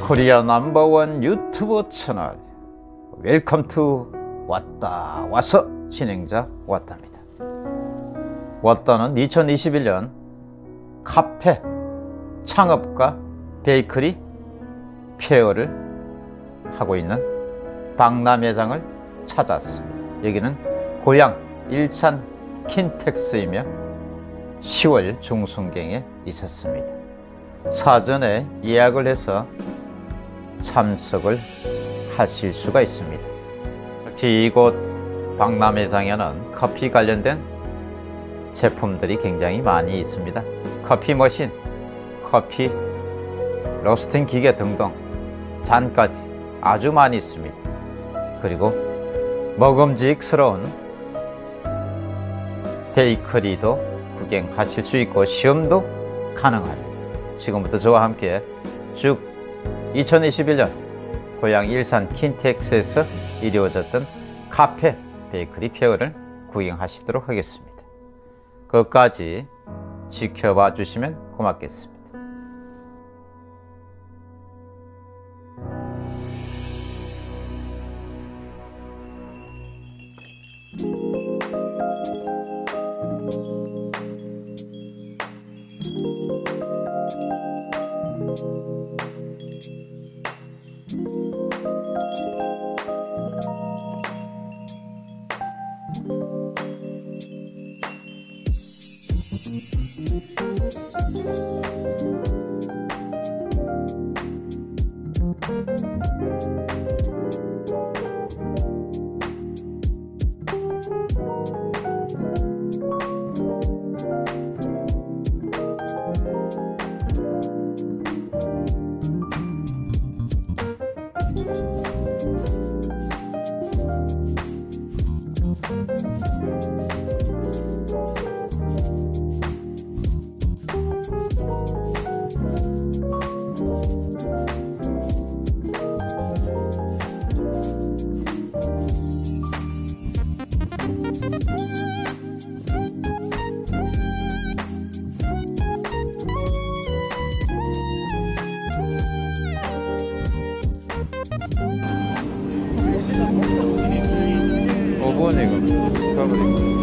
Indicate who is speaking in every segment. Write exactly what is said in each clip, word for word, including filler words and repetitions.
Speaker 1: 코리아 넘버원 유튜브 채널 웰컴 투 왔다 와서 진행자 왔다입니다. 왔다는 이천이십일 년 카페 창업과 베이커리 페어를 하고 있는 박람회장을 찾았습니다. 여기는 고향 일산 킨텍스이며 시월 중순경에 있었습니다. 사전에 예약을 해서 참석을 하실 수가 있습니다. 특히 이곳 박람회장에는 커피 관련된 제품들이 굉장히 많이 있습니다. 커피 머신, 커피 로스팅 기계 등등 잔까지 아주 많이 있습니다. 그리고 먹음직스러운 베이커리도 구경하실 수 있고 시음도 가능합니다. 지금부터 저와 함께 쭉 이천이십일 년 고향 일산 킨텍스에서 이루어졌던 카페 베이커리 페어를 구경하시도록 하겠습니다. 끝까지 지켜봐 주시면 고맙겠습니다. 오븐이고 스카브리고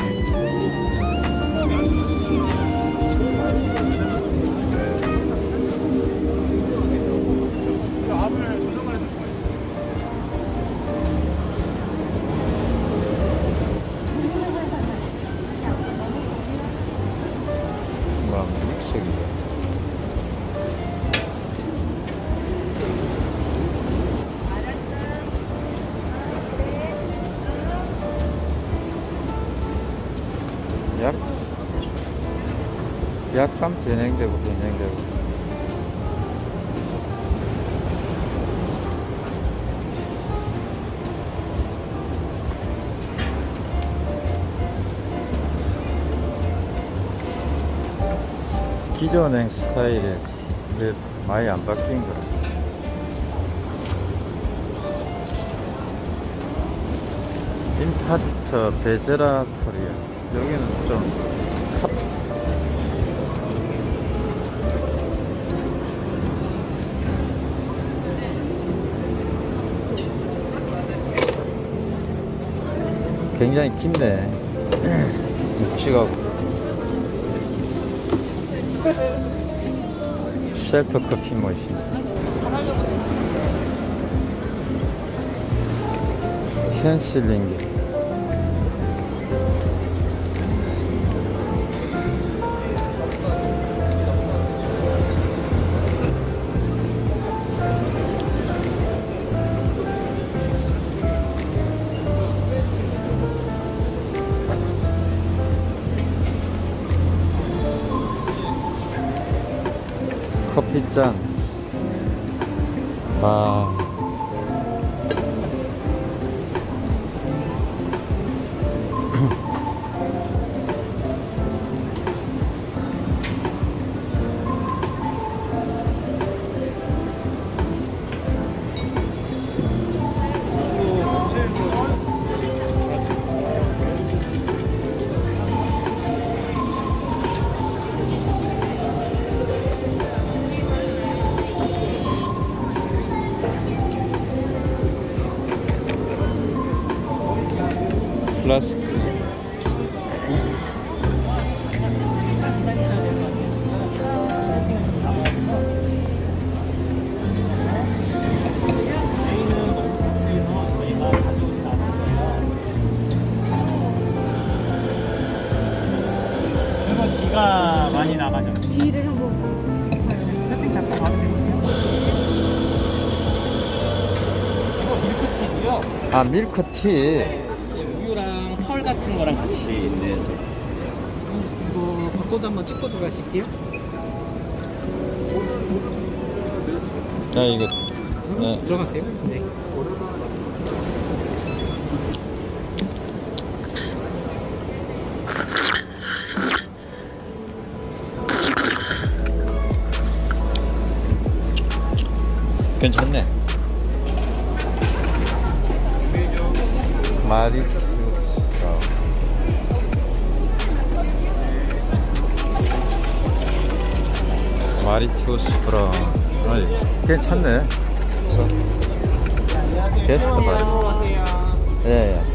Speaker 1: 막 믹스기다. 약, 약간 변형되고 변형되고 기존행 스타일에서 많이 안 바뀐 거라. 임파트 베제라 코리아. 여기는 좀 굉장히 깊네. 묵직하고 셀프 커피 머신, 캔슬링기, 커피잔, 아, 플라스틱.
Speaker 2: 기가 많이 나가죠.
Speaker 3: 뒤를 한번
Speaker 2: 세팅 잡고 가도 되거든요. 이거 밀크티고요.
Speaker 1: 아, 밀크티.
Speaker 2: 우유랑 펄 같은 거랑 같이 있는. 이거 바코드 한번 찍고 들어가실게요.
Speaker 1: 야, 이거. 네.
Speaker 2: 들어가세요. 네.
Speaker 1: 괜찮네. 마리투스 브라운. 마리투스 브라운. 아이, 괜찮네. 게스트 봐. 예, 예.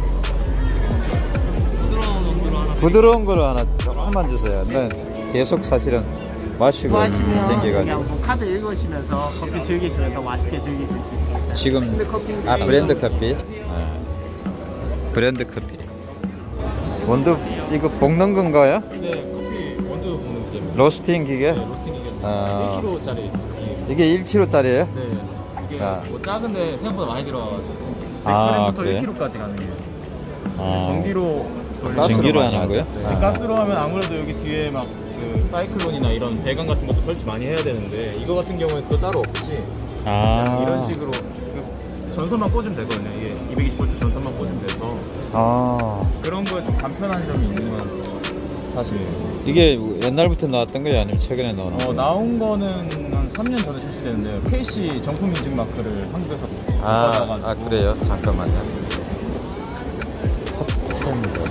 Speaker 2: 부드러운 온도로 하나.
Speaker 1: 부드러운 거로 하나 조금만 주세요. 네, 계속 사실은 마시고
Speaker 2: 마시면
Speaker 1: 땡겨가지고.
Speaker 2: 그냥 뭐 카드 읽으시면서 커피 즐기시면 더 맛있게 즐기실 수 있습니다.
Speaker 1: 지금 아 브랜드 커피. 아, 브랜드 커피. 원두 이거 볶는 건가요?
Speaker 2: 네, 커피 원두 볶는 기계.
Speaker 1: 로스팅 기계?
Speaker 2: 네, 로스팅 기계.
Speaker 1: 아.
Speaker 2: 일 킬로그램짜리.
Speaker 1: 이게 일 킬로그램짜리예요?
Speaker 2: 네. 이게
Speaker 1: 아.
Speaker 2: 뭐 작은데 생각보다 많이 들어가지고.
Speaker 1: 아,
Speaker 2: 백 그램부터
Speaker 1: 그래요?
Speaker 2: 일 킬로그램까지 가능해요.
Speaker 1: 아.
Speaker 2: 전기로
Speaker 1: 가스로 전기로
Speaker 2: 많이
Speaker 1: 하는 거예요?
Speaker 2: 하죠.
Speaker 1: 아.
Speaker 2: 가스로 하면 아무래도 여기 뒤에 막 그 사이클론이나 이런 배관 같은 것도 설치 많이 해야 되는데 이거 같은 경우는 또 따로 없이
Speaker 1: 아.
Speaker 2: 그냥 이런 식으로 그 전선만 꽂으면 되거든요. 이게 이백이십 볼트 전선만 꽂으면 돼서
Speaker 1: 아.
Speaker 2: 그런 거에 좀 간편한 점이 있는 건 사실이에요.
Speaker 1: 이게 옛날부터 나왔던 거예요? 아니면 최근에 나온
Speaker 2: 어,
Speaker 1: 거예요?
Speaker 2: 나온 거는 한 삼 년 전에 출시됐는데 케이씨 정품 인증 마크를 한국에서
Speaker 1: 아,
Speaker 2: 받아가지고
Speaker 1: 아 그래요? 잠깐만요. 컵텐더.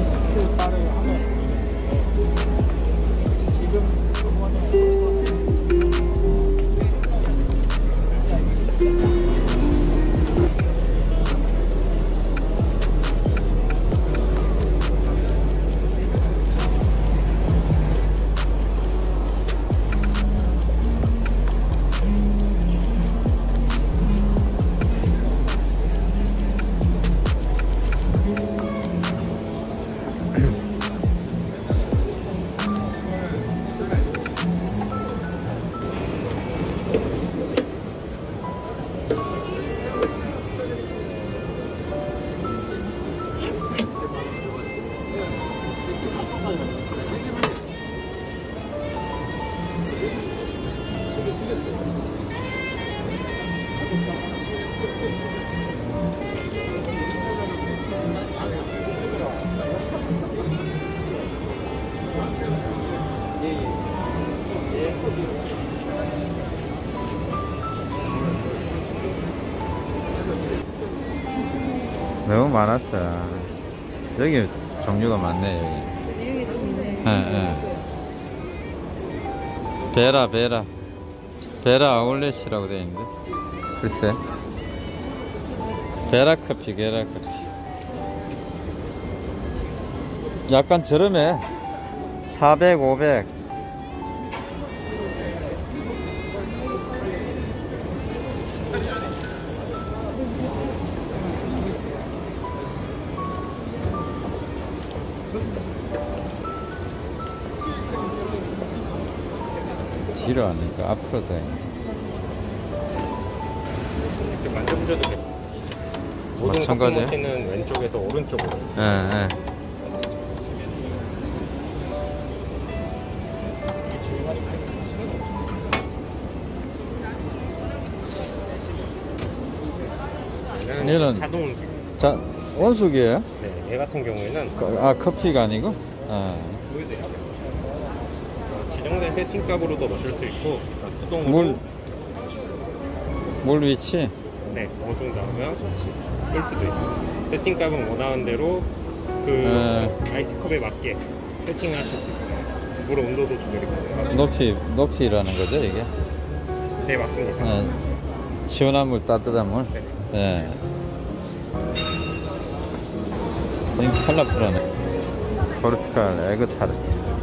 Speaker 1: 너무 많았어. 여기 종류가 많네. 여기.
Speaker 3: 내용이 좀 있네.
Speaker 1: 예, 예. 베라 베라 베라 아울렛이라고 되어 있는데 글쎄. 베라 커피 베라 커피. 약간 저렴해. 사백 오백. 뒤로 하니까 앞으로 돼.
Speaker 2: 이렇게 만져보셔도 돼요. 모든 커피
Speaker 1: 마찬가지예요?
Speaker 2: 머신은 왼쪽에서 오른쪽으로.
Speaker 1: 예, 예. 얘는
Speaker 2: 자동 온수.
Speaker 1: 자, 온수기예요?
Speaker 2: 네, 얘 같은 경우에는
Speaker 1: 거- 아, 커피가 아니고? 아.
Speaker 2: 보여드릴게요. 어, 지정된 세팅값으로도 넣으실 수 있고 수동으로
Speaker 1: 물, 물 위치?
Speaker 2: 네, 어느 정도 하면 끌 수도 있고 세팅값은 원하는 대로 그
Speaker 1: 네.
Speaker 2: 아이스컵에 맞게 세팅을 하실 수 있어요. 물 온도도 조절이 가능하고.
Speaker 1: 높이, 높이라는 거죠, 이게?
Speaker 2: 네, 맞습니다.
Speaker 1: 예. 시원한 물, 따뜻한 물?
Speaker 2: 네.
Speaker 1: 예. 이거 찰나프라네. 포르투갈 에그 타르트.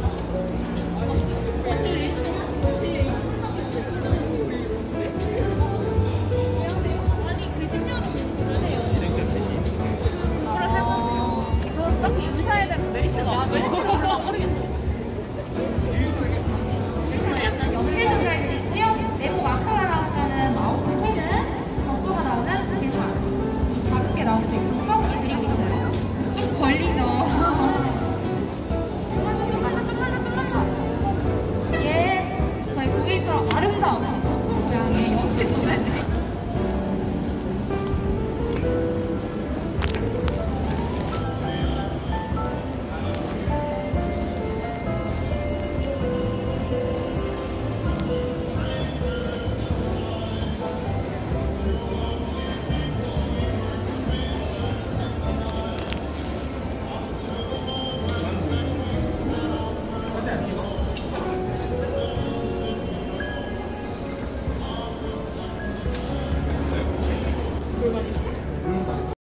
Speaker 3: 딱히 의사에 대한 메리트가 없어요. 모르겠어요.
Speaker 4: 약간 연필 조절이 있고요. 내부 마크가 나오면은 마우스 패드, 젖소가 나오면 길판. 이 작은 게 나오면 저희 장바구니 드리고 있어요. 좀 걸리죠? 좀만 더, 좀만 더, 좀만 더, 좀만 더. 예. 저희 고객처럼 아름다운 젖소 모양의 연필 조절 드릴게요.